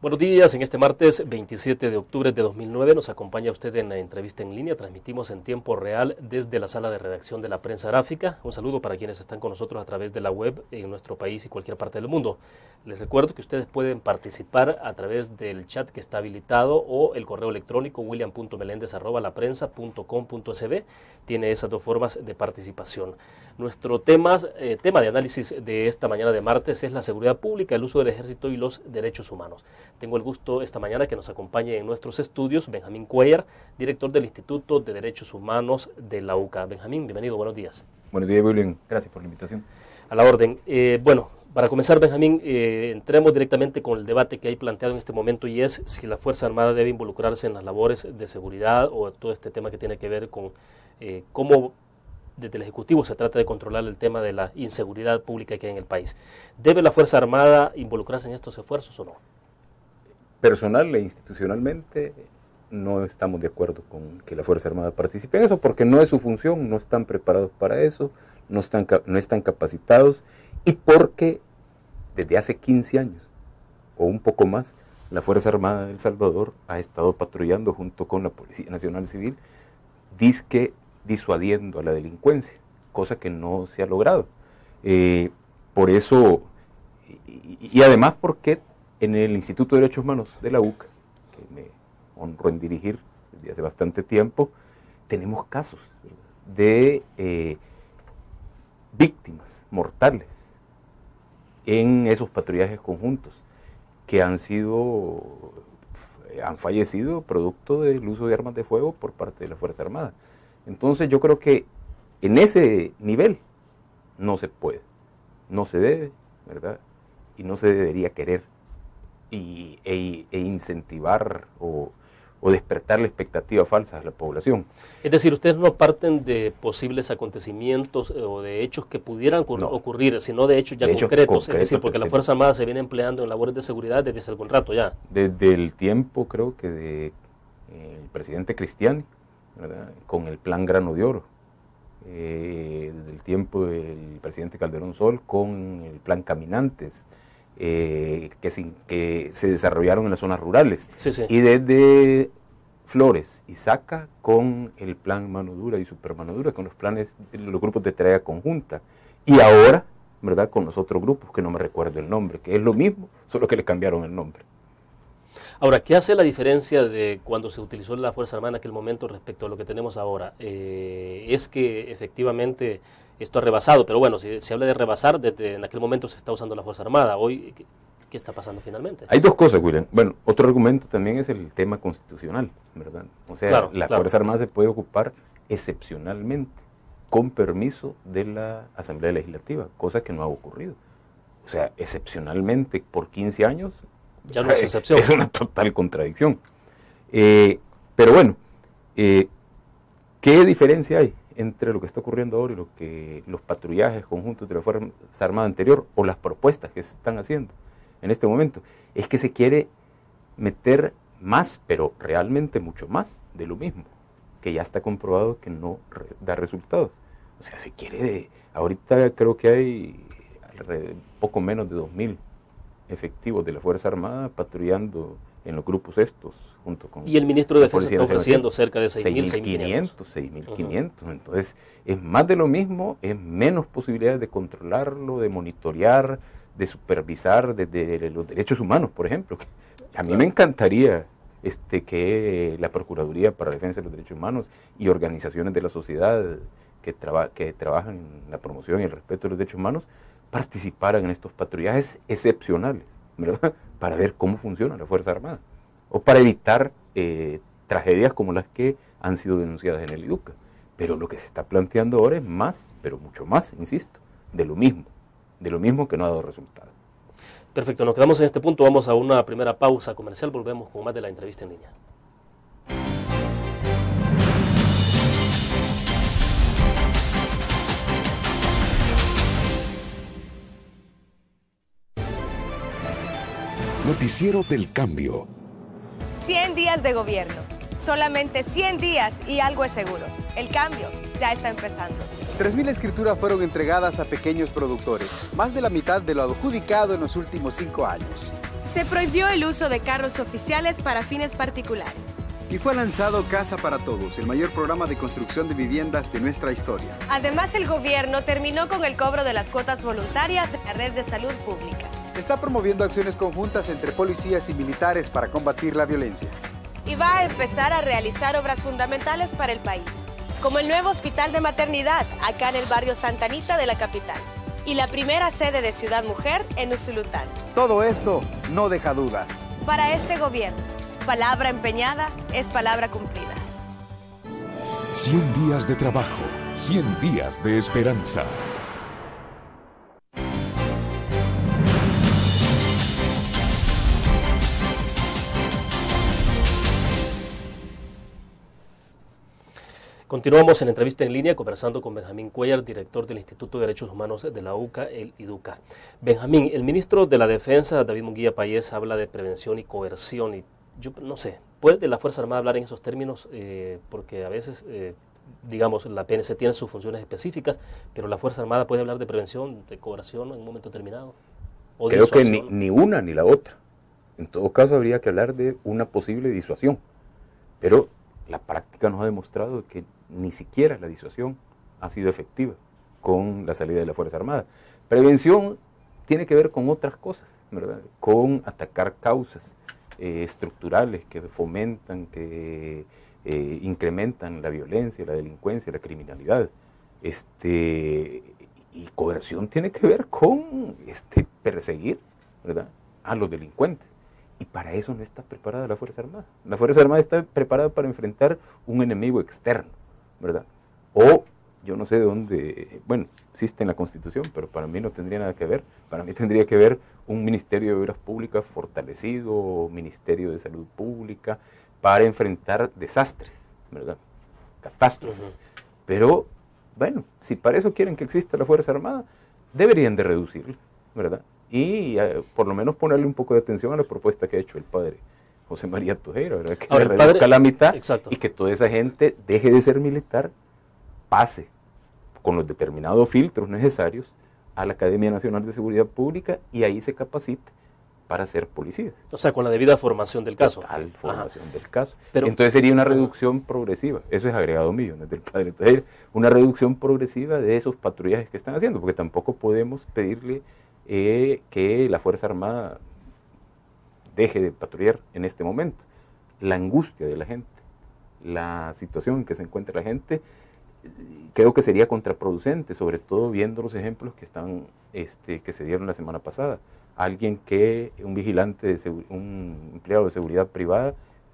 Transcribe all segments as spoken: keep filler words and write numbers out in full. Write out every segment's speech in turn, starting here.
Buenos días, en este martes veintisiete de octubre de dos mil nueve nos acompaña usted en la entrevista en línea. Transmitimos en tiempo real desde la sala de redacción de la Prensa Gráfica. Un saludo para quienes están con nosotros a través de la web en nuestro país y cualquier parte del mundo. Les recuerdo que ustedes pueden participar a través del chat que está habilitado o el correo electrónico william punto melendez arroba la prensa punto com punto s b. Tiene esas dos formas de participación. Nuestro tema, eh, tema de análisis de esta mañana de martes es la seguridad pública, el uso del ejército y los derechos humanos. Tengo el gusto esta mañana que nos acompañe en nuestros estudios Benjamín Cuellar, director del Instituto de Derechos Humanos de la U C A. Benjamín, bienvenido, buenos días. Buenos días, William. Gracias por la invitación. A la orden. Eh, bueno, para comenzar, Benjamín, eh, entremos directamente con el debate que hay planteado en este momento y es si la Fuerza Armada debe involucrarse en las labores de seguridad o todo este tema que tiene que ver con eh, cómo desde el Ejecutivo se trata de controlar el tema de la inseguridad pública que hay en el país. ¿Debe la Fuerza Armada involucrarse en estos esfuerzos o no? Personal e institucionalmente no estamos de acuerdo con que la Fuerza Armada participe en eso porque no es su función, no están preparados para eso, no están, no están capacitados y porque desde hace quince años o un poco más la Fuerza Armada de El Salvador ha estado patrullando junto con la Policía Nacional Civil, dizque disuadiendo a la delincuencia, cosa que no se ha logrado. Eh, por eso, y, y además porque en el Instituto de Derechos Humanos de la U C A, que me honro en dirigir desde hace bastante tiempo, tenemos casos de eh, víctimas mortales en esos patrullajes conjuntos que han sido, han fallecido producto del uso de armas de fuego por parte de la Fuerza Armada. Entonces yo creo que en ese nivel no se puede, no se debe, ¿verdad? Y no se debería querer y, e, e incentivar o, o despertar la expectativa falsa a la población. Es decir, ustedes no parten de posibles acontecimientos eh, o de hechos que pudieran ocurrir, no. ocurrir sino de hechos ya de concretos, concreto, es decir, porque la Fuerza Armada se viene empleando en labores de seguridad desde hace algún rato ya. Desde el tiempo, creo que de eh, el presidente Cristiani, ¿verdad? Con el plan Grano de Oro, eh, desde el tiempo del presidente Calderón Sol con el plan Caminantes, eh, que, sin, que se desarrollaron en las zonas rurales, sí, sí. Y desde Flores y Saca con el plan Mano Dura y Super Mano Dura, con los planes, los grupos de tarea conjunta, y ahora, ¿verdad? Con los otros grupos, que no me recuerdo el nombre, que es lo mismo, solo que le cambiaron el nombre. Ahora, ¿qué hace la diferencia de cuando se utilizó la Fuerza Armada en aquel momento respecto a lo que tenemos ahora? Eh, es que efectivamente esto ha rebasado, pero bueno, si se habla de rebasar, desde en aquel momento se está usando la Fuerza Armada. Hoy, ¿qué, qué está pasando finalmente? Hay dos cosas, William. Bueno, otro argumento también es el tema constitucional, ¿verdad? O sea, claro, la claro. Fuerza Armada se puede ocupar excepcionalmente, con permiso de la Asamblea Legislativa, cosa que no ha ocurrido. O sea, excepcionalmente por quince años... Ya no es excepción. Es una total contradicción. Eh, pero bueno, eh, ¿qué diferencia hay entre lo que está ocurriendo ahora y lo que los patrullajes conjuntos de la Fuerza Armada anterior o las propuestas que se están haciendo en este momento? Es que se quiere meter más, pero realmente mucho más de lo mismo, que ya está comprobado que no re, da resultados. O sea, se quiere, de, ahorita creo que hay alrededor, poco menos de dos mil efectivos de la Fuerza Armada patrullando en los grupos estos junto con... Y el ministro de Defensa está ofreciendo cerca de seis mil quinientos. seis mil quinientos, uh-huh. Entonces es más de lo mismo, es menos posibilidades de controlarlo, de monitorear, de supervisar desde de los derechos humanos, por ejemplo. A mí me encantaría este, que la Procuraduría para la Defensa de los Derechos Humanos y organizaciones de la sociedad que, traba, que trabajan en la promoción y el respeto de los derechos humanos participaran en estos patrullajes excepcionales, ¿verdad? Para ver cómo funciona la Fuerza Armada o para evitar eh, tragedias como las que han sido denunciadas en el I D U C A. Pero lo que se está planteando ahora es más, pero mucho más, insisto, de lo mismo, de lo mismo que no ha dado resultado. Perfecto, nos quedamos en este punto, vamos a una primera pausa comercial, volvemos con más de la entrevista en línea. Noticiero del Cambio. cien días de gobierno. Solamente cien días y algo es seguro. El cambio ya está empezando. tres mil escrituras fueron entregadas a pequeños productores, más de la mitad de lo adjudicado en los últimos cinco años. Se prohibió el uso de carros oficiales para fines particulares. Y fue lanzado Casa para Todos, el mayor programa de construcción de viviendas de nuestra historia. Además, el gobierno terminó con el cobro de las cuotas voluntarias en la red de salud pública. Está promoviendo acciones conjuntas entre policías y militares para combatir la violencia. Y va a empezar a realizar obras fundamentales para el país, como el nuevo hospital de maternidad acá en el barrio Santa Anita de la capital y la primera sede de Ciudad Mujer en Usulután. Todo esto no deja dudas. Para este gobierno, palabra empeñada es palabra cumplida. cien días de trabajo, cien días de esperanza. Continuamos en entrevista en línea conversando con Benjamín Cuellar, director del Instituto de Derechos Humanos de la U C A, el IDUCA. Benjamín, el ministro de la Defensa, David Munguía Payés, habla de prevención y coerción y yo no sé, ¿puede la Fuerza Armada hablar en esos términos? Eh, porque a veces, eh, digamos, la P N C tiene sus funciones específicas, pero la Fuerza Armada puede hablar de prevención, de coerción en un momento determinado. ¿O Creo que ni, ni una ni la otra. En todo caso habría que hablar de una posible disuasión, pero la práctica nos ha demostrado que ni siquiera la disuasión ha sido efectiva con la salida de la Fuerza Armada. Prevención tiene que ver con otras cosas, ¿verdad? Con atacar causas eh, estructurales que fomentan, que eh, incrementan la violencia, la delincuencia, la criminalidad. Este, y coerción tiene que ver con este, perseguir, ¿verdad?, a los delincuentes. Y para eso no está preparada la Fuerza Armada. La Fuerza Armada está preparada para enfrentar un enemigo externo, ¿verdad? O, yo no sé de dónde, bueno, existe en la Constitución, pero para mí no tendría nada que ver. Para mí tendría que ver un Ministerio de Obras Públicas fortalecido, Ministerio de Salud Pública, para enfrentar desastres, ¿verdad? Catástrofes. Uh-huh. Pero, bueno, si para eso quieren que exista la Fuerza Armada, deberían de reducirla, ¿verdad? Y uh, por lo menos ponerle un poco de atención a la propuesta que ha hecho el padre José María Tojera, ¿verdad? Que Ahora, le reduzca padre, la mitad, exacto, y que toda esa gente deje de ser militar, pase con los determinados filtros necesarios a la Academia Nacional de Seguridad Pública y ahí se capacite para ser policías. O sea, con la debida formación del caso. Total formación Ajá. del caso. Pero, Entonces sería una reducción progresiva, eso es agregado mío, desde el padre Tojera, una reducción progresiva de esos patrullajes que están haciendo, porque tampoco podemos pedirle Eh, que la Fuerza Armada deje de patrullar en este momento. La angustia de la gente, la situación en que se encuentra la gente, creo que sería contraproducente, sobre todo viendo los ejemplos que están, este, que se dieron la semana pasada. Alguien que, un vigilante, de un empleado de seguridad privada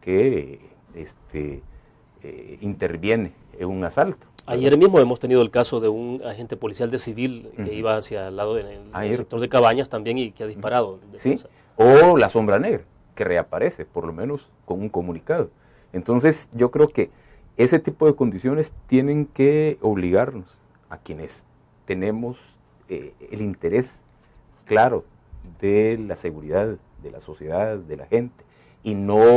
que este, eh, interviene en un asalto. Ayer mismo hemos tenido el caso de un agente policial de civil que uh-huh. iba hacia el lado del de, sector de Cabañas también y que ha disparado. Sí, o la sombra negra, que reaparece, por lo menos con un comunicado. Entonces yo creo que ese tipo de condiciones tienen que obligarnos a quienes tenemos eh, el interés claro de la seguridad de la sociedad, de la gente, y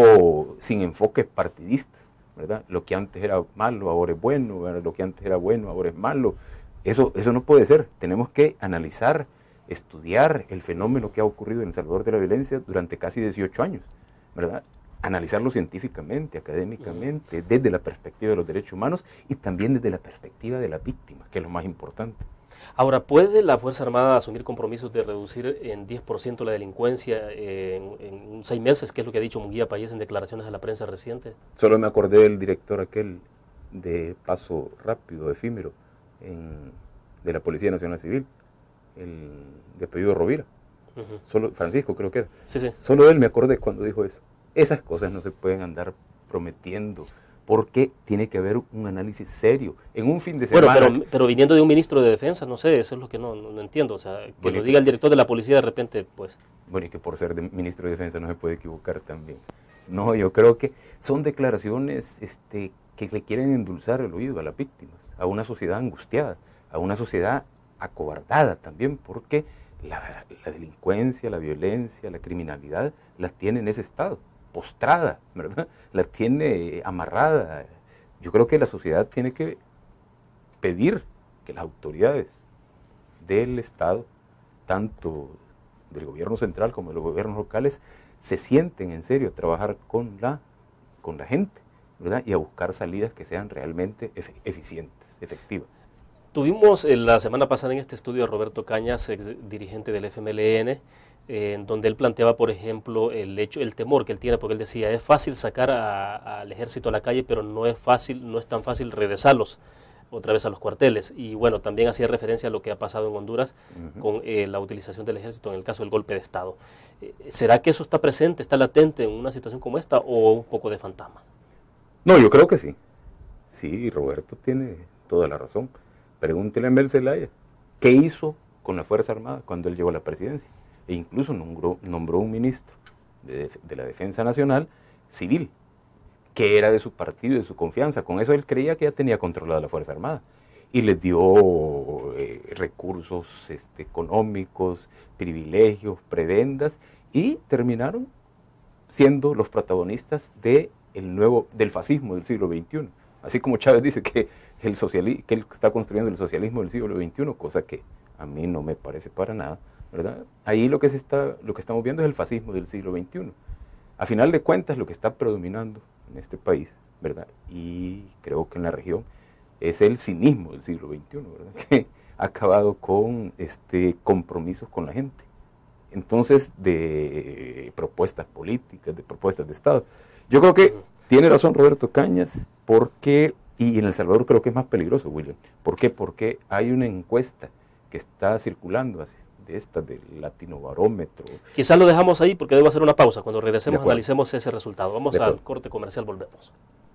no sin enfoques partidistas, ¿verdad? Lo que antes era malo, ahora es bueno, ¿verdad? Lo que antes era bueno, ahora es malo. Eso, eso no puede ser. Tenemos que analizar, estudiar el fenómeno que ha ocurrido en El Salvador de la violencia durante casi dieciocho años, ¿verdad? Analizarlo científicamente, académicamente, desde la perspectiva de los derechos humanos y también desde la perspectiva de la víctima, que es lo más importante. Ahora, ¿puede la Fuerza Armada asumir compromisos de reducir en diez por ciento la delincuencia en, en seis meses, que es lo que ha dicho Munguía Payés en declaraciones a la prensa reciente? Solo me acordé del director aquel de Paso Rápido, efímero, en, de la Policía Nacional Civil, el de apellido Rovira. Uh-huh. Solo, Francisco creo que era. Sí, sí. Solo él me acordé cuando dijo eso. Esas cosas no se pueden andar prometiendo, porque tiene que haber un análisis serio. En un fin de semana... Bueno, pero, pero viniendo de un ministro de Defensa, no sé, eso es lo que no, no, no entiendo. O sea, que bueno, lo diga el director de la policía de repente, pues... Bueno, y que por ser de ministro de Defensa no se puede equivocar también. No, yo creo que son declaraciones este, que le quieren endulzar el oído a las víctimas, a una sociedad angustiada, a una sociedad acobardada también, porque la, la delincuencia, la violencia, la criminalidad las tiene en ese estado, postrada, ¿verdad? La tiene amarrada. Yo creo que la sociedad tiene que pedir que las autoridades del Estado, tanto del gobierno central como de los gobiernos locales, se sienten en serio a trabajar con la, con la gente, ¿verdad? Y a buscar salidas que sean realmente efe, eficientes, efectivas. Tuvimos eh, la semana pasada en este estudio a Roberto Cañas, ex dirigente del F M L N, eh, en donde él planteaba, por ejemplo, el hecho, el temor que él tiene, porque él decía, es fácil sacar al ejército a la calle, pero no es fácil, no es tan fácil regresarlos otra vez a los cuarteles. Y bueno, también hacía referencia a lo que ha pasado en Honduras uh-huh. con eh, la utilización del ejército en el caso del golpe de Estado. Eh, ¿Será que eso está presente, está latente en una situación como esta o un poco de fantasma? No, yo creo que sí. Sí, Roberto tiene toda la razón. Pregúntele a Mel Zelaya, ¿qué hizo con la Fuerza Armada cuando él llegó a la presidencia? E incluso nombró, nombró un ministro de, de la Defensa Nacional civil, que era de su partido y de su confianza. Con eso él creía que ya tenía controlada la Fuerza Armada. Y les dio eh, recursos este, económicos, privilegios, prebendas, y terminaron siendo los protagonistas de el nuevo, del fascismo del siglo veintiuno. Así como Chávez dice que, el sociali que él está construyendo el socialismo del siglo veintiuno, cosa que a mí no me parece para nada, ¿verdad? Ahí lo que, se está, lo que estamos viendo es el fascismo del siglo veintiuno. A final de cuentas, lo que está predominando en este país, ¿verdad? Y creo que en la región, es el cinismo del siglo veintiuno, ¿verdad? Que ha acabado con este, compromisos con la gente. Entonces, de propuestas políticas, de propuestas de Estado. Yo creo que tiene razón Roberto Cañas, porque, y en El Salvador creo que es más peligroso, William. ¿Por qué? Porque hay una encuesta que está circulando así, de estas, del Latinobarómetro. Quizás lo dejamos ahí porque debo hacer una pausa. Cuando regresemos analicemos ese resultado. Vamos al corte comercial, volvemos.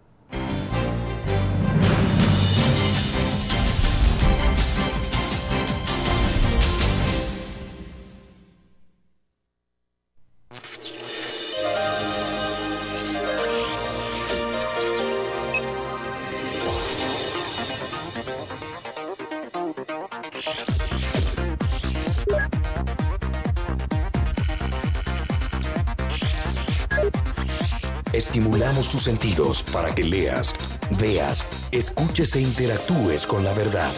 Estimulamos tus sentidos para que leas, veas, escuches e interactúes con la verdad.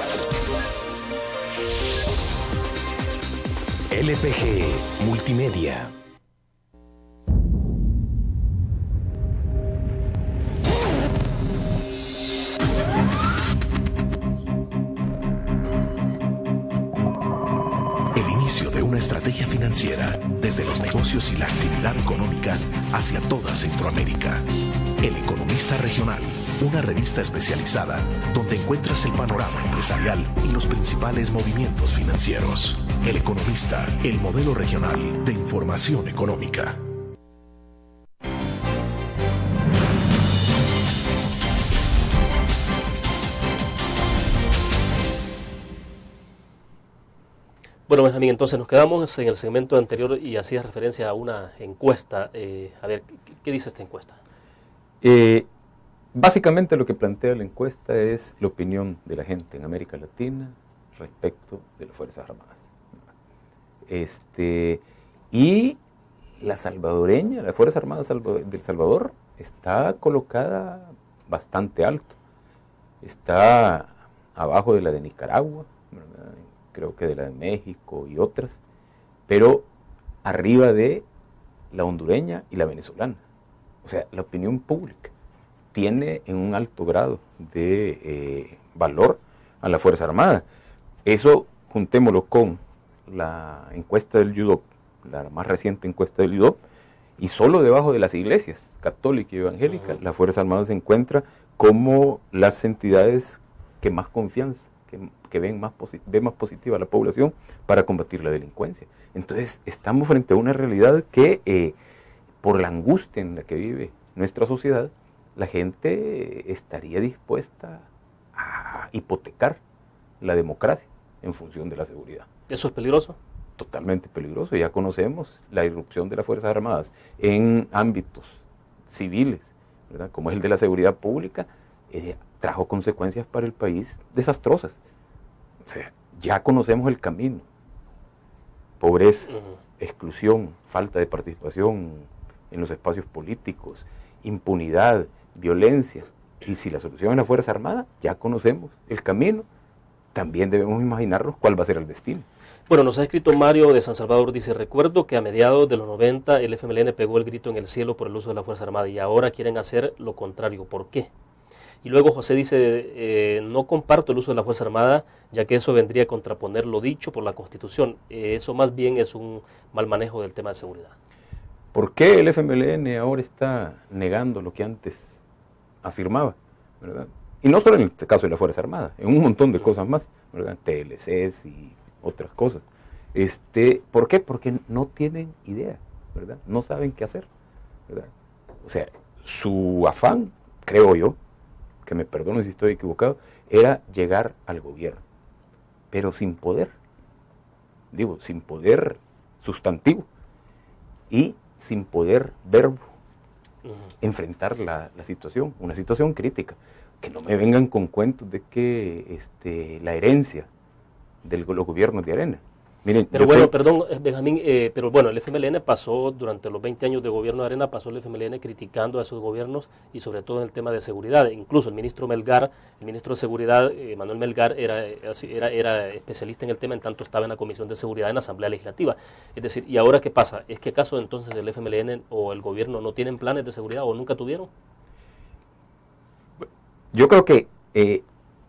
L P G Multimedia. El inicio de una estrategia financiera desde los negocios y la actividad económica hacia toda Centroamérica. El Economista Regional, una revista especializada donde encuentras el panorama empresarial y los principales movimientos financieros. El Economista, el modelo regional de información económica. Bueno, Benjamín, entonces nos quedamos en el segmento anterior y hacías referencia a una encuesta. Eh, a ver, ¿qué, ¿qué dice esta encuesta? Eh, básicamente lo que plantea la encuesta es la opinión de la gente en América Latina respecto de las Fuerzas Armadas. Este, y la salvadoreña, la Fuerza Armada del Salvador, está colocada bastante alto. Está abajo de la de Nicaragua, ¿verdad? Creo que de la de México y otras, pero arriba de la hondureña y la venezolana. O sea, la opinión pública tiene en un alto grado de eh, valor a la Fuerza Armada. Eso juntémoslo con la encuesta del U D O P, la más reciente encuesta del U D O P, y solo debajo de las iglesias católica y evangélica, uh-huh. la Fuerza Armada se encuentra como las entidades que más confianza, que, que ven, más ven más positiva a la población para combatir la delincuencia. Entonces, estamos frente a una realidad que, eh, por la angustia en la que vive nuestra sociedad, la gente estaría dispuesta a hipotecar la democracia en función de la seguridad. ¿Eso es peligroso? Totalmente peligroso. Ya conocemos la irrupción de las Fuerzas Armadas en ámbitos civiles, ¿verdad? Como es el de la seguridad pública, eh, trajo consecuencias para el país desastrosas. O sea, ya conocemos el camino. Pobreza, uh-huh. exclusión, falta de participación en los espacios políticos, impunidad, violencia. Y si la solución es la Fuerza Armada, ya conocemos el camino también debemos imaginarnos cuál va a ser el destino. Bueno, nos ha escrito Mario de San Salvador, dice, recuerdo que a mediados de los noventa el F M L N pegó el grito en el cielo por el uso de la Fuerza Armada y ahora quieren hacer lo contrario. ¿Por qué? Y luego José dice, eh, no comparto el uso de la Fuerza Armada, ya que eso vendría a contraponer lo dicho por la Constitución. Eh, eso más bien es un mal manejo del tema de seguridad. ¿Por qué el F M L N ahora está negando lo que antes afirmaba? ¿Verdad? Y no solo en el caso de la Fuerza Armada, en un montón de cosas más, ¿verdad? T L Cs y otras cosas. Este, ¿Por qué? Porque no tienen idea, ¿verdad? No saben qué hacer, ¿verdad? O sea, su afán, creo yo, que me perdonen si estoy equivocado, era llegar al gobierno, pero sin poder, digo, sin poder sustantivo y sin poder verbo, uh-huh. enfrentar la, la situación, una situación crítica. Que no me vengan con cuentos de que este, la herencia de los gobiernos de Arena. Miren, pero bueno, creo... perdón, Benjamín, eh, pero bueno, el F M L N pasó, durante los veinte años de gobierno de Arena, pasó el F M L N criticando a esos gobiernos y sobre todo en el tema de seguridad. Incluso el ministro Melgar, el ministro de Seguridad, eh, Manuel Melgar, era, era, era especialista en el tema, en tanto estaba en la Comisión de Seguridad en la Asamblea Legislativa. Es decir, ¿y ahora qué pasa? ¿Es que acaso entonces el F M L N o el gobierno no tienen planes de seguridad o nunca tuvieron? Yo creo que eh,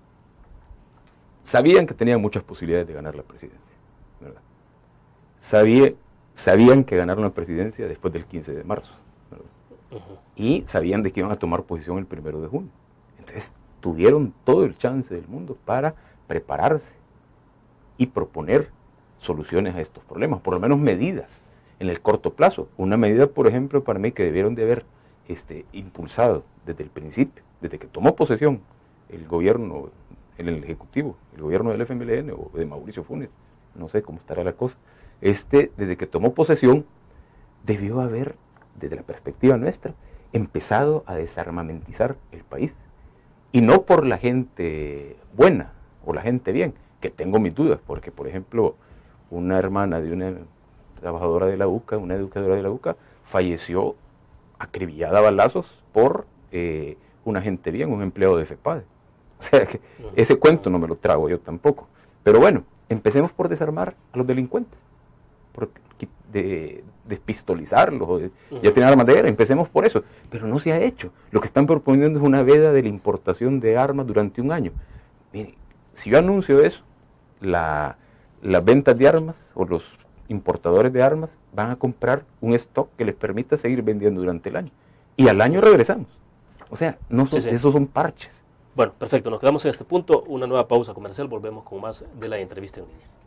sabían que tenían muchas posibilidades de ganar la presidencia, ¿verdad? Sabía, sabían que ganaron la presidencia después del quince de marzo, ¿verdad? Uh-huh. Y sabían de que iban a tomar posición el primero de junio. Entonces tuvieron todo el chance del mundo para prepararse y proponer soluciones a estos problemas, por lo menos medidas en el corto plazo. Una medida, por ejemplo, para mí que debieron de haber este, impulsado desde el principio, desde que tomó posesión el gobierno, el, el Ejecutivo, el gobierno del F M L N o de Mauricio Funes, no sé cómo estará la cosa, este, desde que tomó posesión, debió haber, desde la perspectiva nuestra, empezado a desarmamentizar el país. Y no por la gente buena o la gente bien, que tengo mis dudas, porque por ejemplo, una hermana de una trabajadora de la U C A, una educadora de la U C A, falleció acribillada a balazos por eh, una gente bien, un empleado de FEPADE. O sea, que ese cuento no me lo trago yo tampoco. Pero bueno, empecemos por desarmar a los delincuentes, por de, despistolizarlos, de, uh-huh. ya tienen armas de guerra, empecemos por eso. Pero no se ha hecho. Lo que están proponiendo es una veda de la importación de armas durante un año. Mire, si yo anuncio eso, la, las ventas de armas o los importadores de armas van a comprar un stock que les permita seguir vendiendo durante el año. Y al año regresamos. O sea, no son, sí, sí. esos son parches. Bueno, perfecto. Nos quedamos en este punto. Una nueva pausa comercial. Volvemos con más de la entrevista en línea.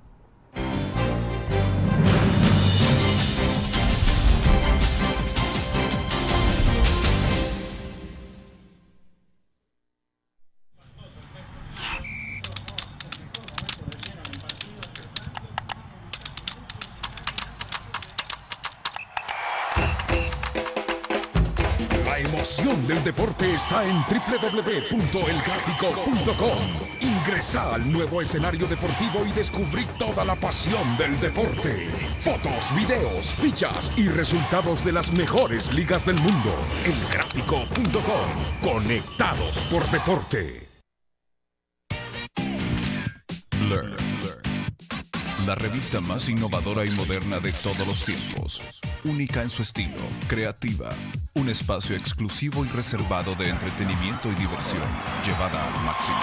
La emoción del deporte está en doble u doble u doble u punto el gráfico punto com. Ingresa al nuevo escenario deportivo y descubrí toda la pasión del deporte. Fotos, videos, fichas y resultados de las mejores ligas del mundo. el gráfico punto com. Conectados por deporte. Blur. La revista más innovadora y moderna de todos los tiempos. Única en su estilo, creativa. Un espacio exclusivo y reservado de entretenimiento y diversión, llevada al máximo.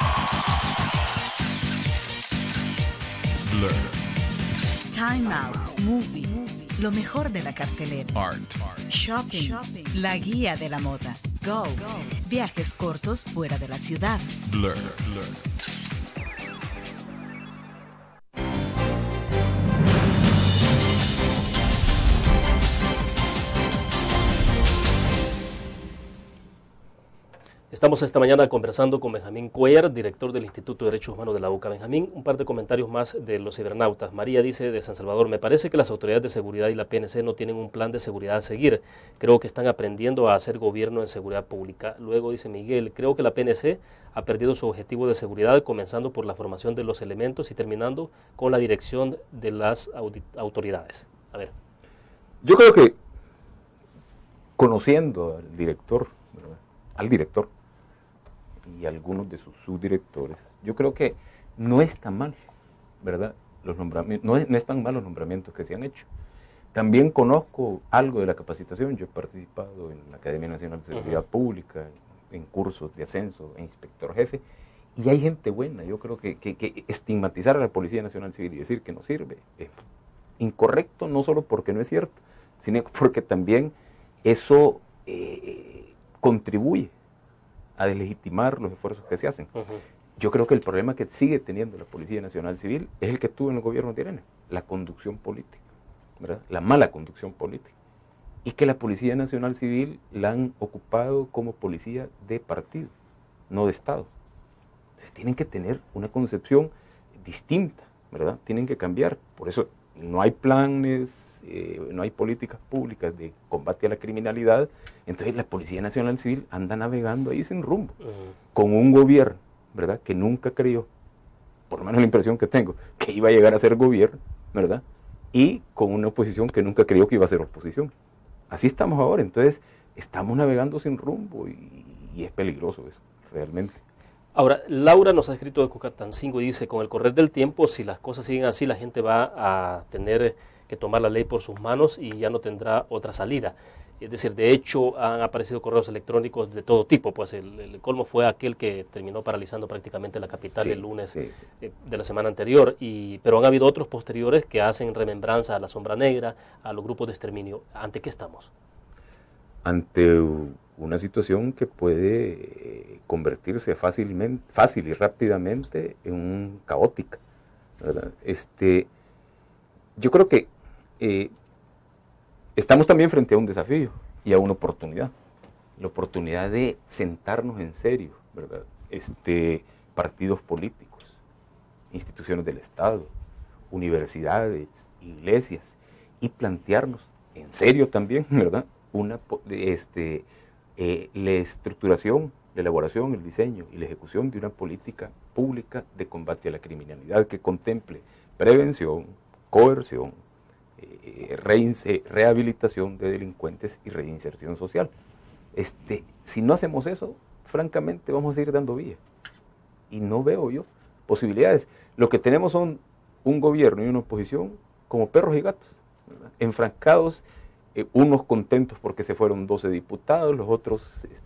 Blur. Time Out, Movie, lo mejor de la cartelera. Art. Shopping, la guía de la moda. Go, viajes cortos fuera de la ciudad. Blur. Blur. Estamos esta mañana conversando con Benjamín Cuellar, director del Instituto de Derechos Humanos de la U C A. Benjamín, un par de comentarios más de los cibernautas. María dice de San Salvador, me parece que las autoridades de seguridad y la P N C no tienen un plan de seguridad a seguir. Creo que están aprendiendo a hacer gobierno en seguridad pública. Luego dice Miguel, creo que la P N C ha perdido su objetivo de seguridad, comenzando por la formación de los elementos y terminando con la dirección de las autoridades. A ver. Yo creo que conociendo al director, ¿verdad? al director, y algunos de sus subdirectores, yo creo que no está mal, ¿verdad? Los nombramientos, no, es, no están mal los nombramientos que se han hecho. También conozco algo de la capacitación, yo he participado en la Academia Nacional de Seguridad uh-huh. Pública, en cursos de ascenso e inspector jefe, y hay gente buena. Yo creo que, que, que estigmatizar a la Policía Nacional Civil y decir que no sirve es incorrecto, no solo porque no es cierto, sino porque también eso eh, contribuye a deslegitimar los esfuerzos que se hacen. Uh-huh. Yo creo que el problema que sigue teniendo la Policía Nacional Civil es el que tuvo en el gobierno de Arena, la conducción política, ¿verdad? La mala conducción política. Y que la Policía Nacional Civil la han ocupado como policía de partido, no de Estado. Entonces tienen que tener una concepción distinta, ¿verdad? Tienen que cambiar. Por eso no hay planes, eh, no hay políticas públicas de combate a la criminalidad. Entonces la Policía Nacional Civil anda navegando ahí sin rumbo, uh-huh. con un gobierno, ¿verdad?, que nunca creyó, por lo menos la impresión que tengo, que iba a llegar a ser gobierno, ¿verdad?, y con una oposición que nunca creyó que iba a ser oposición. Así estamos ahora. Entonces estamos navegando sin rumbo y, y es peligroso eso, realmente. Ahora, Laura nos ha escrito de Cucatancingo y dice, con el correr del tiempo, si las cosas siguen así, la gente va a tener que tomar la ley por sus manos y ya no tendrá otra salida. Es decir, de hecho, han aparecido correos electrónicos de todo tipo, pues el, el colmo fue aquel que terminó paralizando prácticamente la capital sí, el lunes sí. eh, de la semana anterior, y, pero han habido otros posteriores que hacen remembranza a la sombra negra, a los grupos de exterminio. ¿Ante qué estamos? Ante una situación que puede convertirse fácilmente, fácil y rápidamente en un caótica, ¿verdad? Este, yo creo que eh, estamos también frente a un desafío y a una oportunidad, la oportunidad de sentarnos en serio, ¿verdad? Este, partidos políticos, instituciones del Estado, universidades, iglesias, y plantearnos en serio también, ¿verdad?, una, este, eh, la estructuración, la elaboración, el diseño y la ejecución de una política pública de combate a la criminalidad que contemple prevención, coerción, eh, reinse, rehabilitación de delincuentes y reinserción social. Este, si no hacemos eso, francamente vamos a seguir dando vía. Y no veo yo posibilidades. Lo que tenemos son un gobierno y una oposición como perros y gatos, ¿verdad?, enfrancados, eh, unos contentos porque se fueron doce diputados, los otros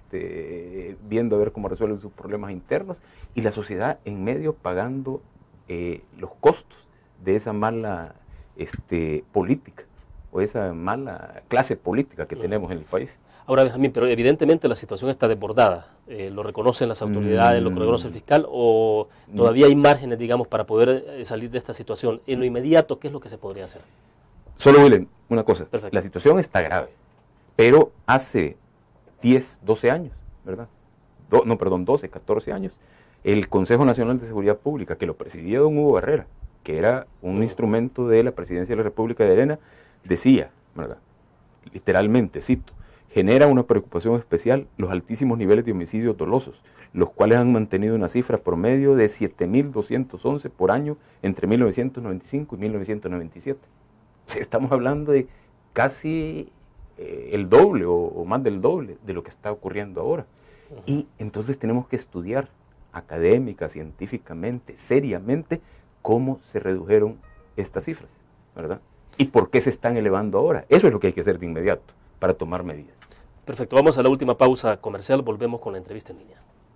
este, viendo a ver cómo resuelven sus problemas internos, y la sociedad en medio pagando eh, los costos de esa mala este, política, o esa mala clase política que tenemos en el país. Ahora, Benjamín, pero evidentemente la situación está desbordada. Eh, ¿Lo reconocen las autoridades, mm. lo reconoce el fiscal, o todavía hay márgenes, digamos, para poder eh, salir de esta situación? En lo inmediato, ¿qué es lo que se podría hacer? Solo, William, una cosa. Perfecto. La situación está grave, pero hace diez, doce años, ¿verdad? Do, no, perdón, doce, catorce años, el Consejo Nacional de Seguridad Pública, que lo presidía don Hugo Barrera, que era un uh-huh. instrumento de la Presidencia de la República de Arena, decía, ¿verdad?, literalmente, cito, genera una preocupación especial los altísimos niveles de homicidios dolosos, los cuales han mantenido una cifra promedio de siete mil doscientos once por año entre mil novecientos noventa y cinco y mil novecientos noventa y siete. Estamos hablando de casi eh, el doble o, o más del doble de lo que está ocurriendo ahora. Uh-huh. Y entonces tenemos que estudiar académica, científicamente, seriamente, cómo se redujeron estas cifras, ¿verdad? Y por qué se están elevando ahora. Eso es lo que hay que hacer de inmediato para tomar medidas. Perfecto, vamos a la última pausa comercial, volvemos con la entrevista en línea.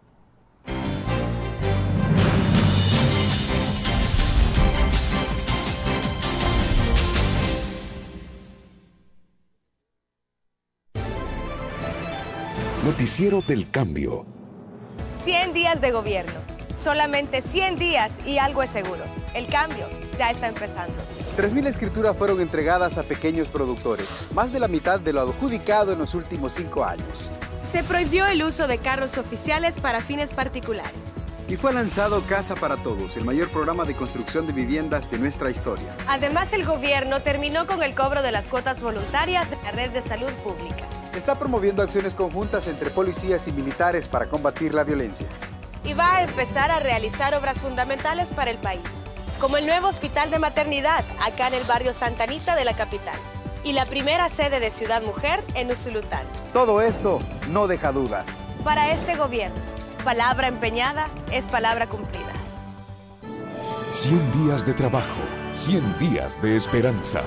Noticiero del Cambio. cien días de gobierno. Solamente cien días y algo es seguro. El cambio ya está empezando. tres mil escrituras fueron entregadas a pequeños productores, más de la mitad de lo adjudicado en los últimos cinco años. Se prohibió el uso de carros oficiales para fines particulares. Y fue lanzado Casa para Todos, el mayor programa de construcción de viviendas de nuestra historia. Además, el gobierno terminó con el cobro de las cuotas voluntarias en la red de salud pública. Está promoviendo acciones conjuntas entre policías y militares para combatir la violencia. Y va a empezar a realizar obras fundamentales para el país, como el nuevo hospital de maternidad acá en el barrio Santa Anita de la capital y la primera sede de Ciudad Mujer en Usulután. Todo esto no deja dudas. Para este gobierno, palabra empeñada es palabra cumplida. cien días de trabajo, cien días de esperanza.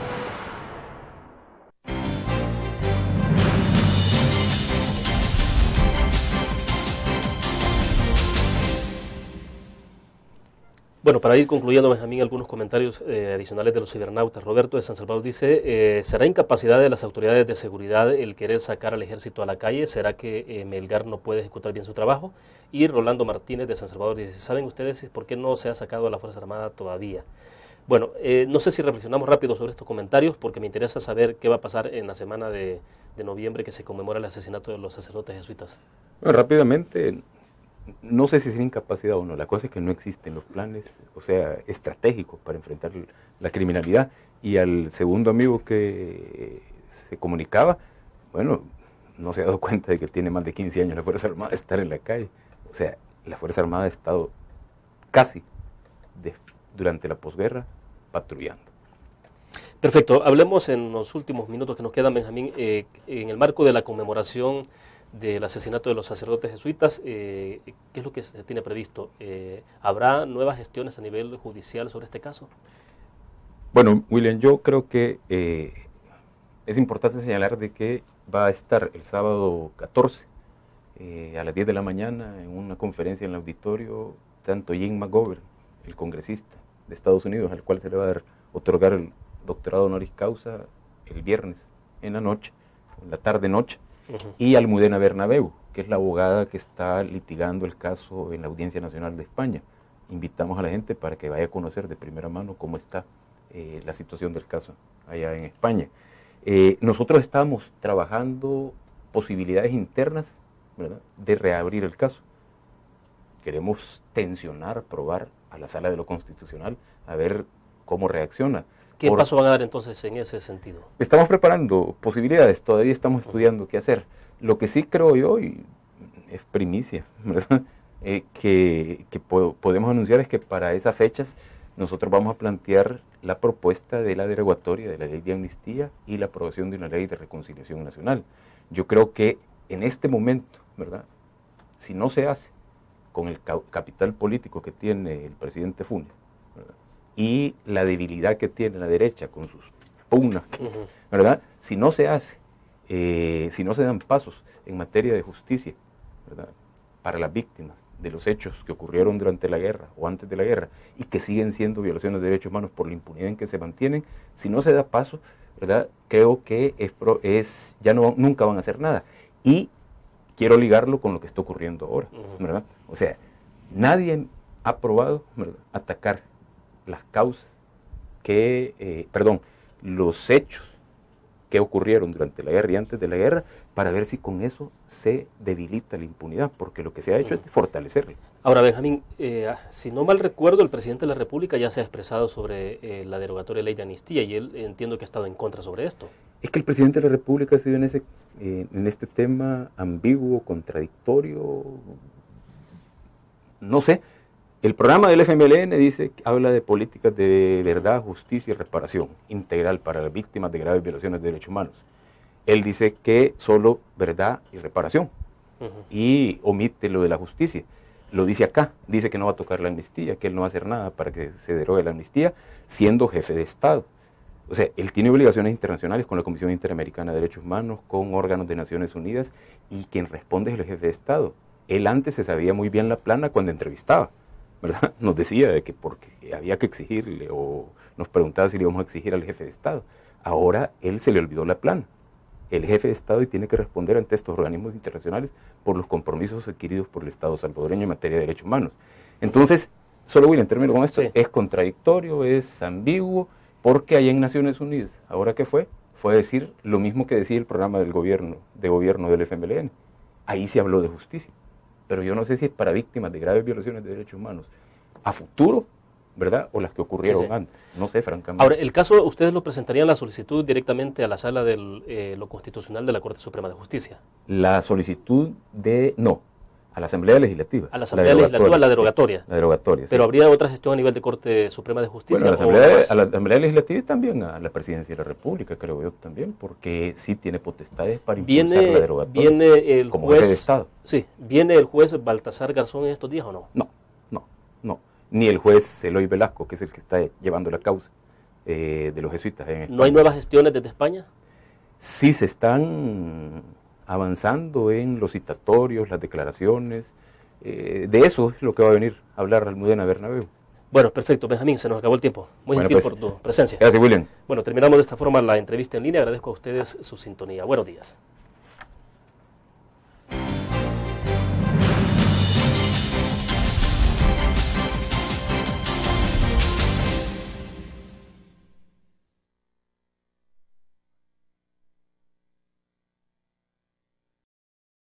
Bueno, para ir concluyendo, Benjamín, algunos comentarios eh, adicionales de los cibernautas. Roberto de San Salvador dice, eh, ¿será incapacidad de las autoridades de seguridad el querer sacar al ejército a la calle? ¿Será que eh, Melgar no puede ejecutar bien su trabajo? Y Rolando Martínez de San Salvador dice, ¿saben ustedes por qué no se ha sacado a la Fuerza Armada todavía? Bueno, eh, no sé si reflexionamos rápido sobre estos comentarios, porque me interesa saber qué va a pasar en la semana de, de noviembre que se conmemora el asesinato de los sacerdotes jesuitas. Bueno, rápidamente... No sé si es incapacidad o no, la cosa es que no existen los planes, o sea, estratégicos para enfrentar la criminalidad. Y al segundo amigo que se comunicaba, bueno, no se ha dado cuenta de que tiene más de quince años la Fuerza Armada de estar en la calle. O sea, la Fuerza Armada ha estado casi de, durante la posguerra patrullando. Perfecto, hablemos en los últimos minutos que nos quedan, Benjamín, eh, en el marco de la conmemoración del asesinato de los sacerdotes jesuitas, eh, ¿qué es lo que se tiene previsto? Eh, ¿Habrá nuevas gestiones a nivel judicial sobre este caso? Bueno, William, yo creo que eh, es importante señalar de que va a estar el sábado catorce eh, a las diez de la mañana en una conferencia en el auditorio, tanto Jim McGovern, el congresista de Estados Unidos, al cual se le va a dar, otorgar el doctorado honoris causa el viernes en la noche, en la tarde-noche, Uh-huh. y Almudena Bernabeu, que es la abogada que está litigando el caso en la Audiencia Nacional de España. Invitamos a la gente para que vaya a conocer de primera mano cómo está eh, la situación del caso allá en España. Eh, nosotros estamos trabajando posibilidades internas, ¿verdad?, de reabrir el caso. Queremos tensionar, probar a la Sala de lo Constitucional a ver cómo reacciona. ¿Qué Por, paso van a dar entonces en ese sentido? Estamos preparando posibilidades, todavía estamos estudiando qué hacer. Lo que sí creo yo, y es primicia, ¿verdad?, eh, que, que po podemos anunciar es que para esas fechas nosotros vamos a plantear la propuesta de la derogatoria de la ley de amnistía y la aprobación de una ley de reconciliación nacional. Yo creo que en este momento, ¿verdad?, si no se hace con el ca capital político que tiene el presidente Funes, ¿verdad?, y la debilidad que tiene la derecha con sus pugnas, uh-huh. ¿verdad?, si no se hace, eh, si no se dan pasos en materia de justicia, ¿verdad?, para las víctimas de los hechos que ocurrieron durante la guerra o antes de la guerra y que siguen siendo violaciones de derechos humanos por la impunidad en que se mantienen, si no se da paso, ¿verdad?, creo que es, pro, es ya no nunca van a hacer nada. Y quiero ligarlo con lo que está ocurriendo ahora, uh-huh. ¿verdad? O sea, nadie ha probado, ¿verdad?, atacar las causas que, eh, perdón, los hechos que ocurrieron durante la guerra y antes de la guerra, para ver si con eso se debilita la impunidad, porque lo que se ha hecho uh-huh. es fortalecerla. Ahora, Benjamín, eh, si no mal recuerdo, el presidente de la República ya se ha expresado sobre eh, la derogatoria ley de amnistía, y él entiendo que ha estado en contra sobre esto. Es que el presidente de la República ha sido en, ese, eh, en este tema ambiguo, contradictorio, no sé. El programa del F M L N dice, habla de políticas de verdad, justicia y reparación integral para las víctimas de graves violaciones de derechos humanos. Él dice que solo verdad y reparación, uh-huh. y omite lo de la justicia. Lo dice acá, dice que no va a tocar la amnistía, que él no va a hacer nada para que se derogue la amnistía, siendo jefe de Estado. O sea, él tiene obligaciones internacionales con la Comisión Interamericana de Derechos Humanos, con órganos de Naciones Unidas, y quien responde es el jefe de Estado. Él antes se sabía muy bien la plana cuando entrevistaba, ¿verdad? Nos decía de que porque había que exigirle, o nos preguntaba si le íbamos a exigir al jefe de Estado. Ahora él se le olvidó la plana. El jefe de Estado y tiene que responder ante estos organismos internacionales por los compromisos adquiridos por el Estado salvadoreño en materia de derechos humanos. Entonces, solo William, termino con esto, sí. Es contradictorio, es ambiguo, porque allá en Naciones Unidas, ¿ahora qué fue? Fue decir lo mismo que decía el programa del gobierno, de gobierno del F M L N. Ahí se habló de justicia. Pero yo no sé si es para víctimas de graves violaciones de derechos humanos a futuro, ¿verdad?, o las que ocurrieron sí, sí. antes. No sé, francamente. Ahora, el caso, ¿ustedes lo presentarían la solicitud directamente a la Sala de eh, lo Constitucional de la Corte Suprema de Justicia? La solicitud de, no, A la Asamblea Legislativa. A la Asamblea la Legislativa, la derogatoria. Sí, la derogatoria. Pero sí. ¿habría otra gestión a nivel de Corte Suprema de Justicia? Bueno, a, la Asamblea, a la Asamblea Legislativa y también a la Presidencia de la República, creo yo también, porque sí tiene potestades para impulsar viene, la derogatoria. Viene el como juez, jefe de Estado. Sí, ¿viene el juez Baltasar Garzón en estos días o no? No, no, no. Ni el juez Eloy Velasco, que es el que está llevando la causa eh, de los jesuitas en España. ¿No hay nuevas gestiones desde España? Sí se están avanzando en los citatorios, las declaraciones. Eh, de eso es lo que va a venir a hablar Almudena Bernabéu. Bueno, perfecto, Benjamín, se nos acabó el tiempo. Muy Bueno, gentil pues, por tu presencia. Gracias, William. Bueno, terminamos de esta forma la entrevista en línea. Agradezco a ustedes su sintonía. Buenos días.